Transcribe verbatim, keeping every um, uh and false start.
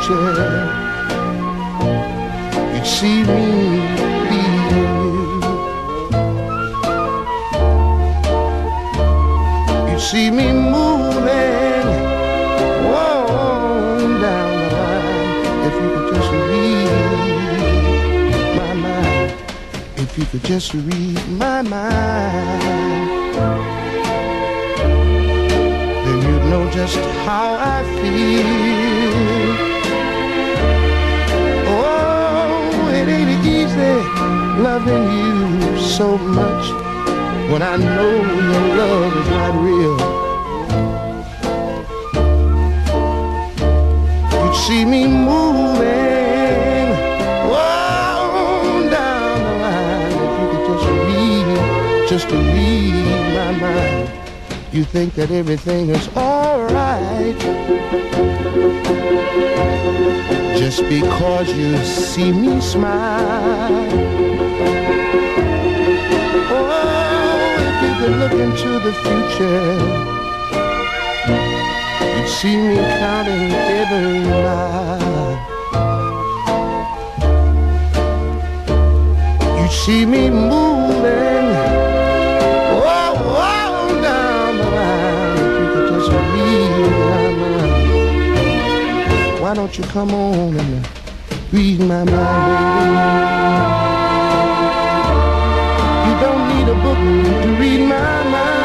future, you'd see me being you. You'd see me moving, whoa, down the line. If you could just read my mind, if you could just read my mind, then you'd know just how I feel. Oh, it ain't easy loving you so much when I know your love is not real. You'd see me moving, whoa, down the line. If you could just read, just to read my mind, you think that everything is alright just because you see me smile. Oh, if you could look into the future, you'd see me counting every mile. You'd see me moving, whoa, whoa, down the line. If you could just read my mind, why don't you come on and read my mind, baby? You don't need a book to read my mind.